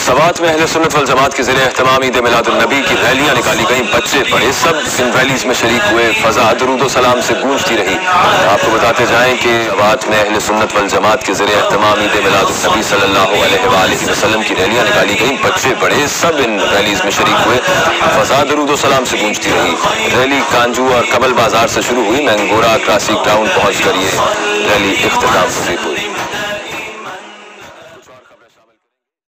सवात में अहले सुन्नत वल जमात के ज़रिए एहतमाम ईद मिलादुन्नबी की रैलियां निकाली गई। बच्चे बड़े सब इन रैलीज में शरीक हुए। फजा दुरूद व सलाम से गूंजती रही। आपको बताते जाएं कि सवात में अहले सुन्नत वल जमात के ज़रिए एहतमाम ईद मिलादुन्नबी सल्लल्लाहु अलैहि वसल्लम की रैलियां निकाली गई। बच्चे बड़े सब इन रैलीज में शरीक हुए। फजा दुरूद व सलाम से गूंजती रही। रैली कांजू और कबल बाजार से शुरू हुई। मैंगोरा क्लासिक टाउन पहुंच कर ये रैली इख्तिताम पजीर हुई।